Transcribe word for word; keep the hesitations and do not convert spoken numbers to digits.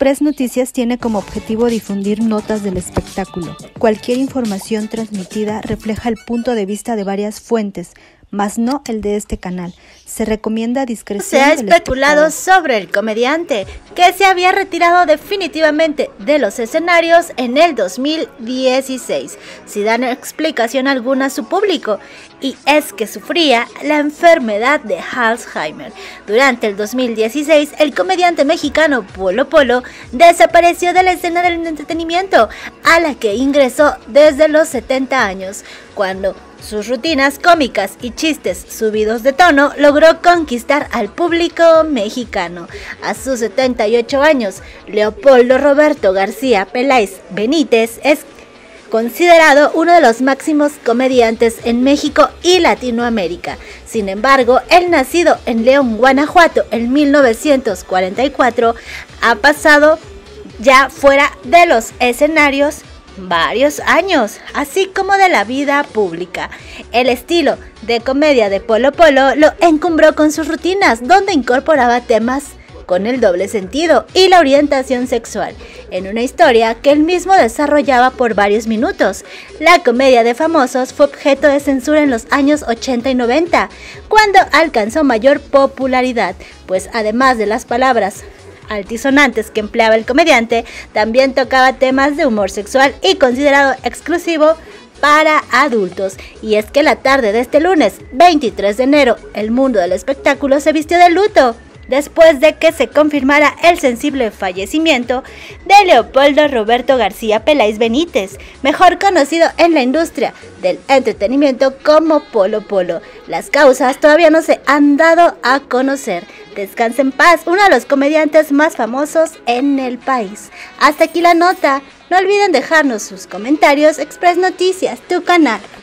Express Noticias tiene como objetivo difundir notas del espectáculo. Cualquier información transmitida refleja el punto de vista de varias fuentes, mas no el de este canal. Se recomienda discreción. Se ha especulado sobre el comediante, que se había retirado definitivamente de los escenarios en el dos mil dieciséis, sin dar explicación alguna a su público, y es que sufría la enfermedad de Alzheimer. Durante el dos mil dieciséis, el comediante mexicano Polo Polo desapareció de la escena del entretenimiento, a la que ingresó desde los setenta años, cuando sus rutinas cómicas y chistes subidos de tono logró conquistar al público mexicano. A sus setenta y ocho años, Leopoldo Roberto García Peláez Benítez es considerado uno de los máximos comediantes en México y Latinoamérica. Sin embargo, el nacido en León, Guanajuato, en mil novecientos cuarenta y cuatro, ha pasado ya fuera de los escenarios varios años, así como de la vida pública. El estilo de comedia de Polo Polo lo encumbró con sus rutinas, donde incorporaba temas con el doble sentido y la orientación sexual, en una historia que él mismo desarrollaba por varios minutos. La comedia de famosos fue objeto de censura en los años ochenta y noventa, cuando alcanzó mayor popularidad, pues además de las palabras altisonantes que empleaba el comediante, también tocaba temas de humor sexual y considerado exclusivo para adultos. Y es que la tarde de este lunes veintitrés de enero, el mundo del espectáculo se vistió de luto después de que se confirmara el sensible fallecimiento de Leopoldo Roberto García Peláez Benítez, mejor conocido en la industria del entretenimiento como Polo Polo. Las causas todavía no se han dado a conocer. Descansa en paz, uno de los comediantes más famosos en el país. Hasta aquí la nota. No olviden dejarnos sus comentarios. Express Noticias, tu canal.